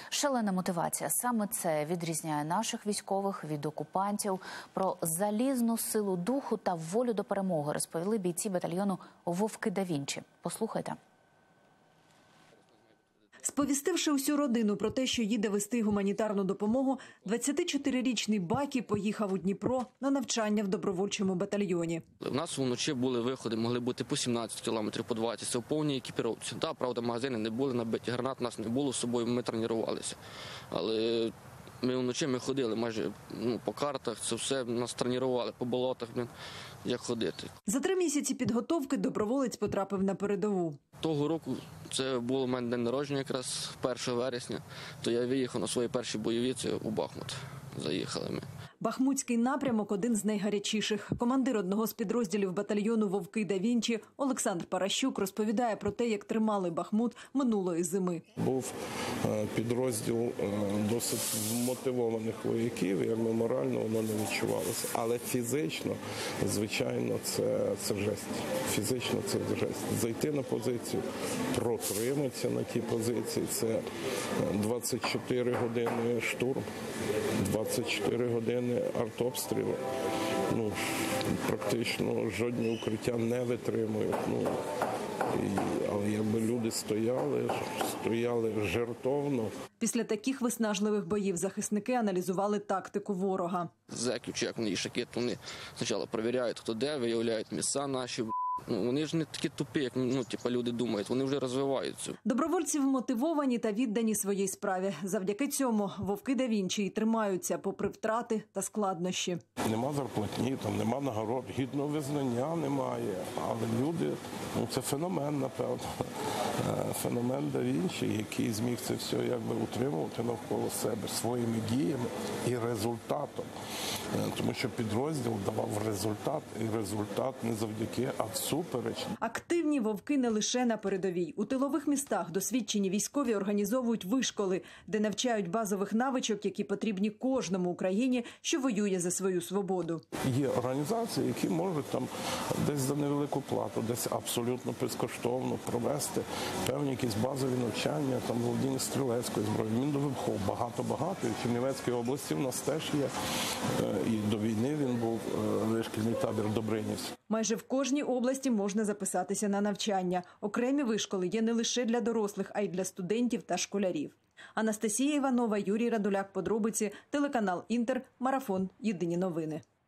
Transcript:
Шалена мотивація. Саме це відрізняє наших військових від окупантів. Про залізну силу духу та волю до перемоги розповіли бійці батальйону «Вовки да Вінчі». Послухайте. Сповістивши усю родину про те, що їде вести гуманітарну допомогу, 24-річний Бакі поїхав у Дніпро на навчання в добровольчому батальйоні. У нас вночі були виходи, могли бути по 17 кілометрів, по 20, це в повній екіпіровці. Так, правда, магазини не були набиті, гранат у нас не було з собою, ми тренувалися. Але ми вночі ходили майже по картах, це все нас тренували, по болотах, як ходити. За 3 місяці підготовки доброволець потрапив на передову. Того року це було у мене день народження якраз 1 вересня, то я виїхав на свої перші бойові, це у Бахмут. Заїхали ми. Бахмутський напрямок – один з найгарячіших. Командир одного з підрозділів батальйону «Вовки да Вінчі» Олександр Паращук розповідає про те, як тримали Бахмут минулої зими. Був підрозділ досить мотивованих вояків, якби морально воно не відчувалося. Але фізично, звичайно, це жесть. Фізично це жесть. Зайти на позицію, протриматися на тій позиції – це 24 години штурм, 24 години артобстріли. Практично жодні укриття не витримують. Але якби люди стояли жертовно. Після таких виснажливих боїв захисники аналізували тактику ворога. Зеків, чи як вони їх вони спочатку перевіряють, хто де, виявляють місця наші. Вони ж не такі тупі, як люди думають, вони вже розвиваються. Добровольці вмотивовані та віддані своїй справі. Завдяки цьому «Вовки да Вінчі» й тримаються попри втрати та складнощі. Нема зарплатні, там нема нагород, гідного визнання немає, але люди, це феномен, напевно. Феномен да Вінчі, який зміг це все утримувати навколо себе своїми діями і результатом. Тому що підрозділ давав результат, і результат не завдяки, а всупереч. Активні вовки не лише на передовій. У тилових містах досвідчені військові організовують вишколи, де навчають базових навичок, які потрібні кожному українці, що воює за свою свободу. Є організації, які можуть там десь за невелику плату, десь абсолютно безкоштовно провести певні якісь базові навчання, там володіння стрілецької зброї, Міндовибхов, багато-багато. І в Чернівецькій області в нас теж є. І до війни він був вишкільний табір Добринівський. Майже в кожній області можна записатися на навчання. Окремі вишколи є не лише для дорослих, а й для студентів та школярів. Анастасія Іванова, Юрій Радуляк, подробиці, телеканал «Інтер», Марафон, Єдині новини.